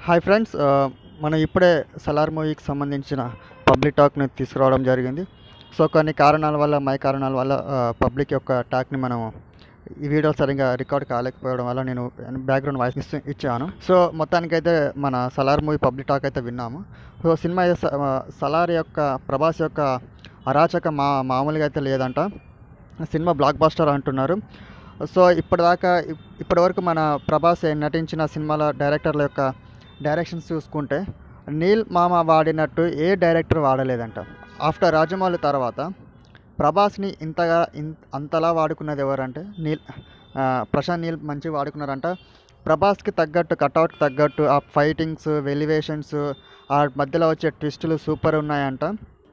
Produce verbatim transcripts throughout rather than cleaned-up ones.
Hi friends, మనం ఇప్పుడే సలార్ మూవీకి సంబంధించిన పబ్లిక్ టాక్ని తీసుకురావడం జరిగింది. సో కొన్ని కారణాల వల్ల మై కారణాల వల్ల పబ్లిక్ యొక్క టాక్ని మనం ఈ వీడియో సరిగ్గా రికార్డ్ కాలేకపోవడం వల్ల నేను బ్యాక్గ్రౌండ్ వాయిస్ ఇస్తూ ఇచ్చాను. సో మొత్తానికైతే మన సలార్ మూవీ పబ్లిక్ టాక్ అయితే విన్నాము. సో సినిమా అయితే సలార్ యొక్క ప్రభాస్ యొక్క అరాచక మా మామూలుగా అయితే లేదంట. సినిమా బ్లాక్ బస్టర్ అంటున్నారు. సో ఇప్పటిదాకా ఇప్పటివరకు మన ప్రభాస్ నటించిన సినిమాల డైరెక్టర్ల యొక్క డైరెక్షన్స్ చూసుకుంటే నీల్ మామ వాడినట్టు ఏ డైరెక్టర్ వాడలేదంట. ఆఫ్టర్ రాజమౌళి తర్వాత ప్రభాస్ని ఇంతగా ఇన్ అంతలా వాడుకున్నది ఎవరంటే నీల్ ప్రశాంత్ నీల్ మంచిగా వాడుకున్నారంట. ప్రభాస్కి తగ్గట్టు కట్అవుట్కి తగ్గట్టు ఆ ఫైటింగ్స్, వెలివేషన్స్, ఆ మధ్యలో వచ్చే ట్విస్టులు సూపర్ ఉన్నాయంట.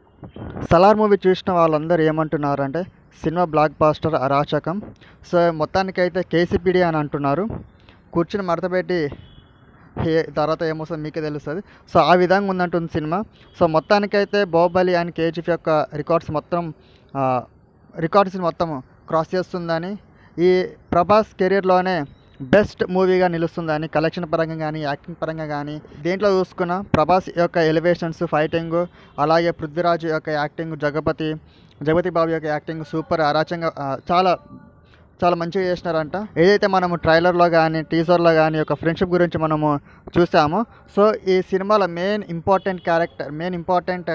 సలార్ మూవీ చూసిన వాళ్ళందరూ ఏమంటున్నారంటే సినిమా బ్లాక్ బాస్టర్ అరాచకం. సో మొత్తానికైతే కేసీపీడీ అని అంటున్నారు. కూర్చుని మడతపెట్టి తర్వాత ఏమొస్తుంది మీకే తెలుస్తుంది. సో ఆ విధంగా ఉందంటుంది సినిమా. సో మొత్తానికైతే బాహుబలి అండ్ కేజీఎఫ్ యొక్క రికార్డ్స్ మొత్తం రికార్డ్స్ని మొత్తం క్రాస్ చేస్తుందని, ఈ ప్రభాస్ కెరీర్లోనే బెస్ట్ మూవీగా నిలుస్తుందని కలెక్షన్ పరంగా కానీ యాక్టింగ్ పరంగా కానీ దేంట్లో చూసుకున్న ప్రభాస్ యొక్క ఎలివేషన్స్, ఫైటింగ్, అలాగే పృథ్వీరాజ్ యొక్క యాక్టింగ్, జగపతి జగపతి బాబు యొక్క యాక్టింగ్ సూపర్ అరాచంగా చాలా చాలా మంచిగా చేసినారంట. ఏదైతే మనము ట్రైలర్లో కానీ టీజర్లో కానీ ఒక ఫ్రెండ్షిప్ గురించి మనము చూసామో, సో ఈ సినిమాలో main important character main important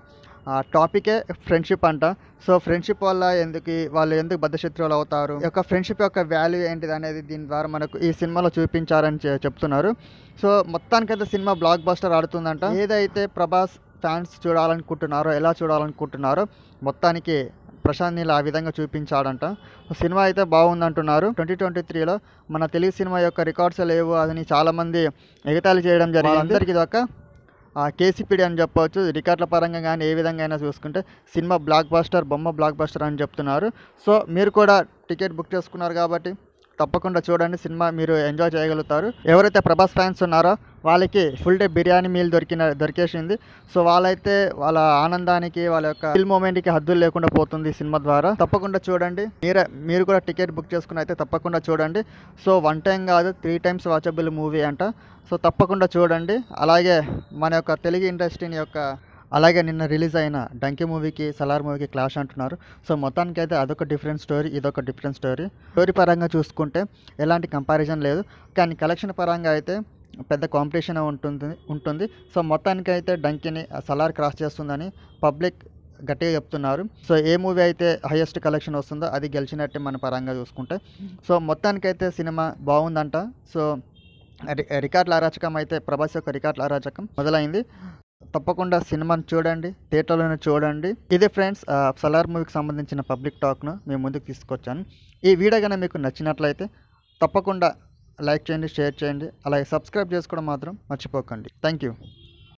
టాపికే ఫ్రెండ్షిప్ అంట. సో ఫ్రెండ్షిప్ వల్ల ఎందుకు వాళ్ళు ఎందుకు బద్ధశత్రువులు అవుతారు, యొక్క ఫ్రెండ్షిప్ యొక్క వాల్యూ ఏంటిది అనేది దీని ద్వారా మనకు ఈ సినిమాలో చూపించారని చెప్తున్నారు. సో మొత్తానికైతే సినిమా బ్లాక్ బస్టర్ ఆడుతుందంట. ఏదైతే ప్రభాస్ ఫ్యాన్స్ చూడాలనుకుంటున్నారో, ఎలా చూడాలనుకుంటున్నారో మొత్తానికి ప్రశాంత్ నీల్ ఆ విధంగా చూపించాడంట. సినిమా అయితే బాగుందంటున్నారు. ట్వంటీ ట్వంటీ త్రీలో మన తెలుగు సినిమా యొక్క రికార్డ్స్ లేవు అని చాలామంది ఎగతాళి చేయడం జరిగింది. అందరికీ ఇది ఒక కేసీపీడీ అని చెప్పవచ్చు. రికార్డుల పరంగా కానీ ఏ విధంగా అయినా చూసుకుంటే సినిమా బ్లాక్ బస్టర్, బొమ్మ బ్లాక్ బస్టర్ అని చెప్తున్నారు. సో మీరు కూడా టికెట్ బుక్ చేసుకున్నారు కాబట్టి తప్పకుండా చూడండి. సినిమా మీరు ఎంజాయ్ చేయగలుగుతారు. ఎవరైతే ప్రభాస్ ఫ్యాన్స్ ఉన్నారో వాళ్ళకి ఫుల్ డే బిర్యానీ మీల్ దొరికిన దొరికేసింది. సో వాళ్ళైతే వాళ్ళ ఆనందానికి, వాళ్ళ యొక్క ఫిల్ మూమెంట్కి హద్దులు లేకుండా పోతుంది ఈ సినిమా ద్వారా. తప్పకుండా చూడండి. మీరే మీరు కూడా టికెట్ బుక్ చేసుకుని అయితే తప్పకుండా చూడండి. సో వన్ టైం కాదు, త్రీ టైమ్స్ వాచబుల్ మూవీ అంట. సో తప్పకుండా చూడండి. అలాగే మన యొక్క తెలుగు ఇండస్ట్రీని యొక్క అలాగే నిన్న రిలీజ్ అయిన డంకి మూవీకి సలార్ మూవీకి క్లాష్ అంటున్నారు. సో మొత్తానికి అయితే అదొక డిఫరెంట్ స్టోరీ, ఇదొక డిఫరెంట్ స్టోరీ. స్టోరీ పరంగా చూసుకుంటే ఎలాంటి కంపారిజన్ లేదు, కానీ కలెక్షన్ పరంగా అయితే పెద్ద కాంపిటీషన్ ఉంటుంది ఉంటుంది సో మొత్తానికి అయితే డంకిని సలార్ క్రాస్ చేస్తుందని పబ్లిక్ గట్టిగా చెప్తున్నారు. సో ఏ మూవీ అయితే హైయెస్ట్ కలెక్షన్ వస్తుందో అది గెలిచినట్టే మన పరంగా చూసుకుంటే. సో మొత్తానికైతే సినిమా బాగుందంట. సో రికార్డుల అరాచకం అయితే ప్రభాస్ యొక్క రికార్డుల అరాచకం మొదలైంది. తప్పకుండా సినిమాని చూడండి, థియేటర్లోనే చూడండి. ఇదే ఫ్రెండ్స్ సలార్ మూవీకి సంబంధించిన పబ్లిక్ టాక్ను మేము ముందుకు తీసుకొచ్చాను. ఈ వీడియో కనుక మీకు నచ్చినట్లయితే తప్పకుండా లైక్ చేయండి, షేర్ చేయండి, అలాగే సబ్స్క్రైబ్ చేసుకోవడం మాత్రం మర్చిపోకండి. Thank you.